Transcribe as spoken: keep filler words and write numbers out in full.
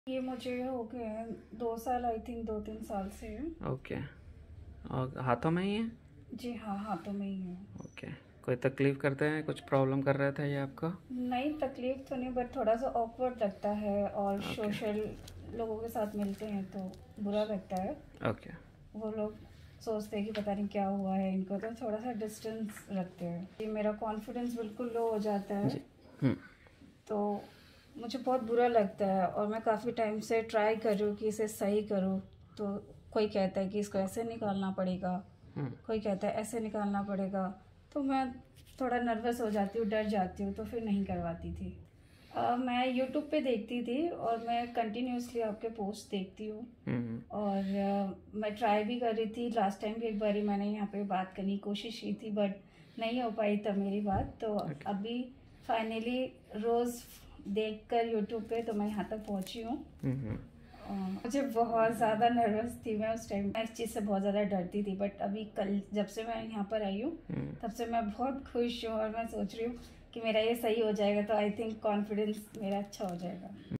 ये मुझे हो गए हैं दो साल, आई थिंक दो तीन साल से है। ओके। और हाथों में ही है? जी हाँ, हाथों में ही है। ओके। कोई तकलीफ़ करते हैं, कुछ प्रॉब्लम कर रहे थे ये आपको? नहीं, तकलीफ तो नहीं, बट थोड़ा सा ऑकवर्ड लगता है और ओके। सोशल लोगों के साथ मिलते हैं तो बुरा लगता है। ओके। वो लोग सोचते हैं कि पता नहीं क्या हुआ है इनको, तो थोड़ा सा डिस्टेंस रखते हैं। ये मेरा कॉन्फिडेंस बिल्कुल लो हो जाता है, जी। हम्म। तो मुझे बहुत बुरा लगता है और मैं काफ़ी टाइम से ट्राई कर रही हूँ कि इसे सही करूँ। तो कोई कहता है कि इसको ऐसे निकालना पड़ेगा, हम्म। कोई कहता है ऐसे निकालना पड़ेगा, तो मैं थोड़ा नर्वस हो जाती हूँ, डर जाती हूँ, तो फिर नहीं करवाती थी। अ, मैं यूट्यूब पे देखती थी और मैं कंटिन्यूसली आपके पोस्ट देखती हूँ। हम्म। और अ, मैं ट्राई भी कर रही थी। लास्ट टाइम भी एक बारी मैंने यहाँ पे बात करने की कोशिश की थी, बट नहीं हो पाई तब मेरी बात। तो ओके। अभी फाइनली रोज़ देखकर यूट्यूब पे तो मैं यहाँ तक पहुँची हूँ। हम्म। अ, मुझे बहुत ज़्यादा नर्वस थी मैं उस टाइम, मैं इस चीज़ से बहुत ज़्यादा डरती थी, बट अभी कल जब से मैं यहाँ पर आई हूँ हम्म। तब से मैं बहुत खुश हूँ और मैं सोच रही हूँ कि मेरा ये सही हो जाएगा, तो आई थिंक कॉन्फिडेंस मेरा अच्छा हो जाएगा।